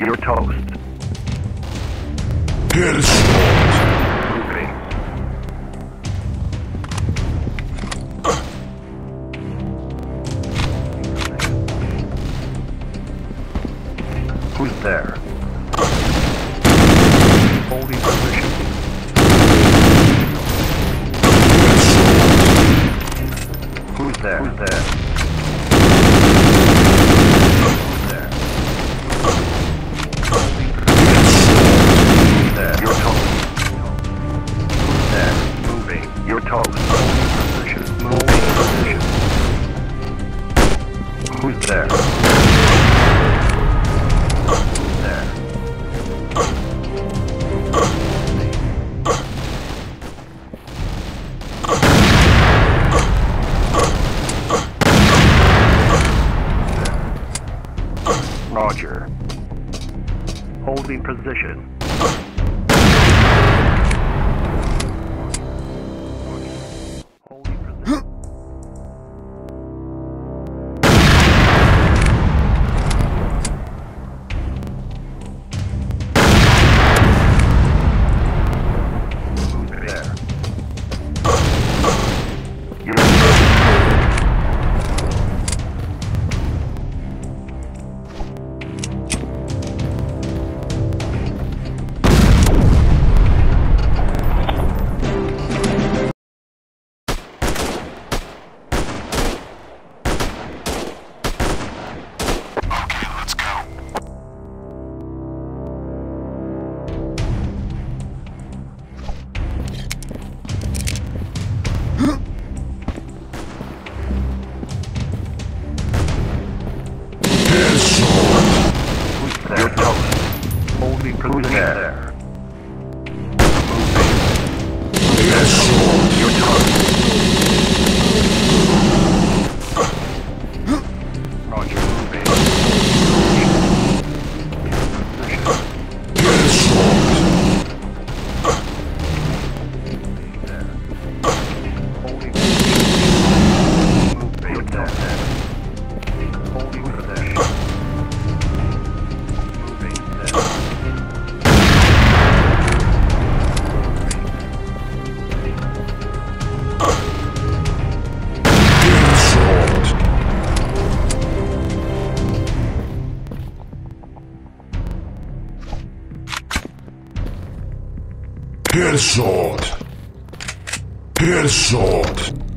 You're toast. Headshot. Moving. Who's there? Holding position. Who's there? Who's there? Who's there? Who's there? You're toast. Who's there? Moving. You're toast. Position. Moving position. Who's there? Roger. Holding position. Holding position. Who's there? You're You're toast. Holding position. There. Moving. You're toast. Roger. Moving. There. Holding position. Moving. There. Holding position. Headshot. Headshot.